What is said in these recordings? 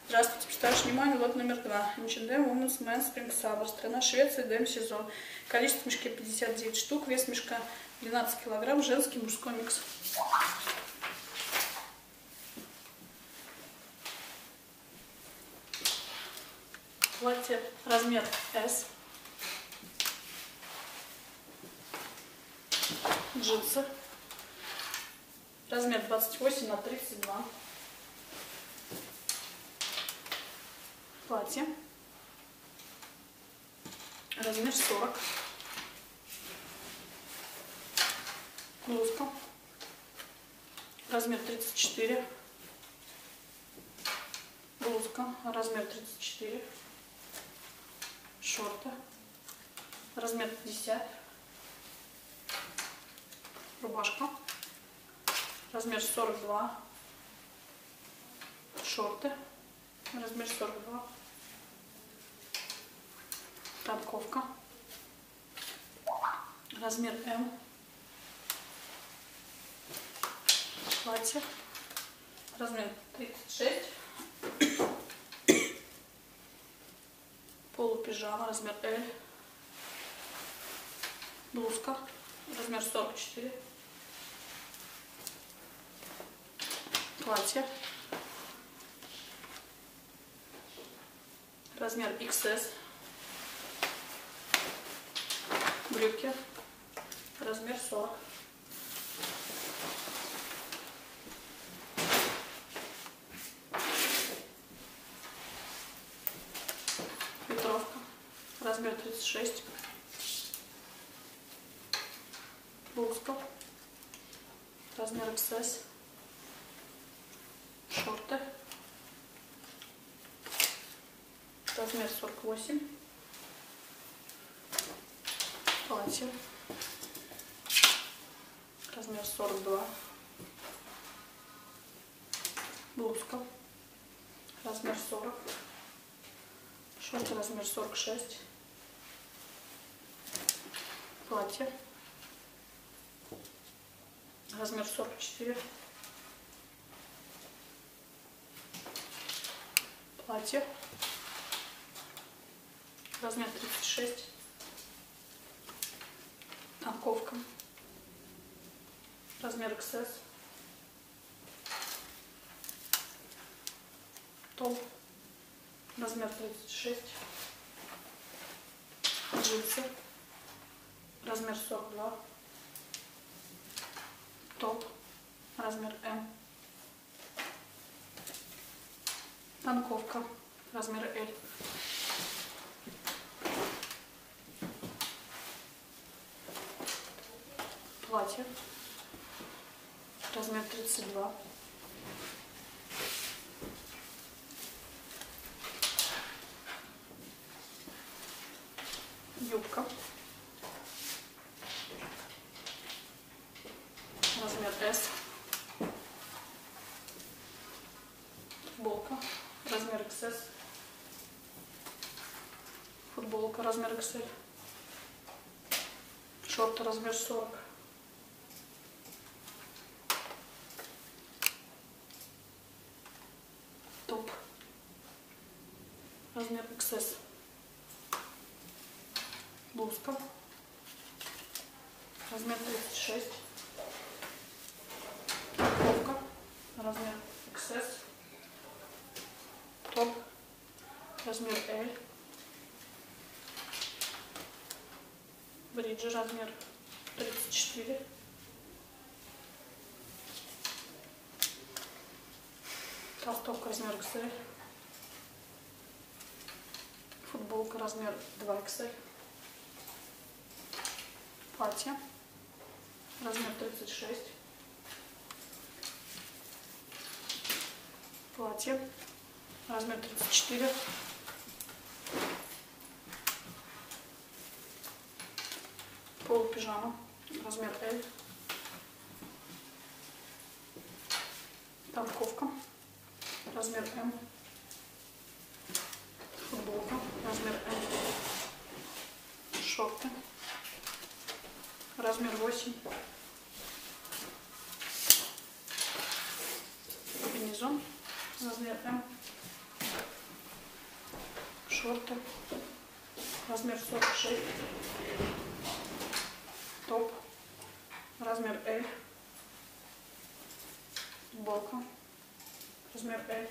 Здравствуйте, представляешь внимание, лот номер 2. H&M Women's Men's Spring Summer. Страна Швеция, ДМ-сезон. Количество мешки 59 штук, вес мешка 12 килограмм, женский мужской микс. Платье размер S. Джинсы. Размер 28 на 32. Платье. Размер 40. Блузка. Размер 34. Блузка. Размер 34. Шорты. Размер 50. Рубашка. Размер 42. Шорты. Размер 42. Танковка. Размер М. Платье. Размер 36. Полупижама. Размер Л. Блузка. Размер 44. Платье. Размер XS. Брюки. Размер 40. Ветровка. Размер 36. Блузка. Размер XS. Шорты. Размер 48. Платье. Размер 42. Блузка. Размер 40. Шорты размер 46. Платье. Размер 44. Платье. Размер 36. Танковка. Размер XS. Топ. Размер 36. Джинсы. Размер 42. Топ. Размер М. Танковка. Размер L. Платье. Размер 32. Юбка. Размер S. Футболка. Размер XS. Футболка. Размер XL. Шорты. Размер 40. Топ. Размер XS. Блузка. Размер 36. Упаковка. Размер XS. Топ. Размер L. Бриджи. Размер 34. Толстовка. Размер XL. Футболка. Размер 2XL. Платье. Размер 36. Платье. Размер 34. Полупижама. Размер L. Танковка. Размер М. Футболка. Размер М. Шорты. Размер 8. Комбинезон. Размер М. шорты, размер 46, топ, размер L, футболка, размер L,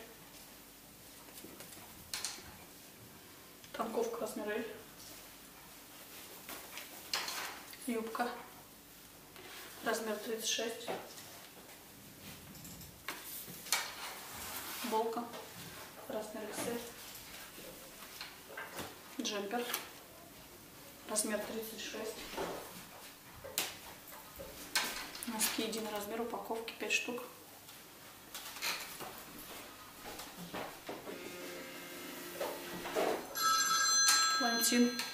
танковка, размер L, юбка, размер 36, футболка, размер XL, джемпер, размер 36, носки единый размер, упаковки 5 штук, Лантин.